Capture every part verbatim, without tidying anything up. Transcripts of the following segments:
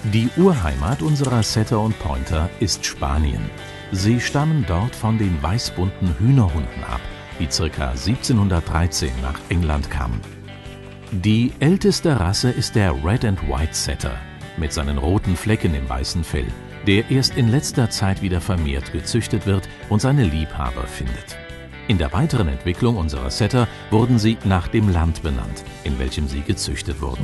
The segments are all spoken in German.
Die Urheimat unserer Setter und Pointer ist Spanien. Sie stammen dort von den weißbunten Hühnerhunden ab, die ca. siebzehnhundertdreizehn nach England kamen. Die älteste Rasse ist der Red and White Setter mit seinen roten Flecken im weißen Fell, der erst in letzter Zeit wieder vermehrt gezüchtet wird und seine Liebhaber findet. In der weiteren Entwicklung unserer Setter wurden sie nach dem Land benannt, in welchem sie gezüchtet wurden.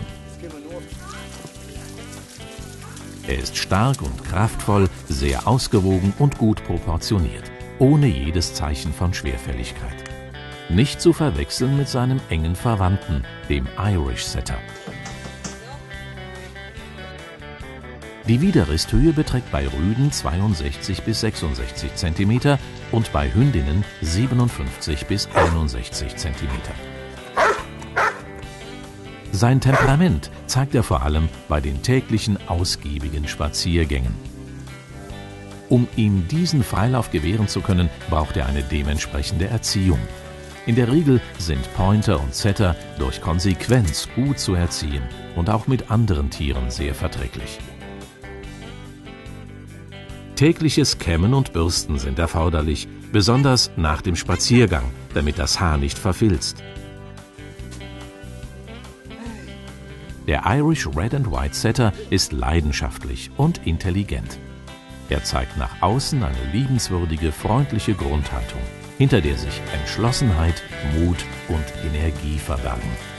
Er ist stark und kraftvoll, sehr ausgewogen und gut proportioniert, ohne jedes Zeichen von Schwerfälligkeit. Nicht zu verwechseln mit seinem engen Verwandten, dem Irish Setter. Die Widerristhöhe beträgt bei Rüden zweiundsechzig bis sechsundsechzig Zentimeter und bei Hündinnen siebenundfünfzig bis einundsechzig Zentimeter. Sein Temperament zeigt er vor allem bei den täglichen ausgiebigen Spaziergängen. Um ihm diesen Freilauf gewähren zu können, braucht er eine dementsprechende Erziehung. In der Regel sind Pointer und Setter durch Konsequenz gut zu erziehen und auch mit anderen Tieren sehr verträglich. Tägliches Kämmen und Bürsten sind erforderlich, besonders nach dem Spaziergang, damit das Haar nicht verfilzt. Der Irish Red and White Setter ist leidenschaftlich und intelligent. Er zeigt nach außen eine liebenswürdige, freundliche Grundhaltung, hinter der sich Entschlossenheit, Mut und Energie verbergen.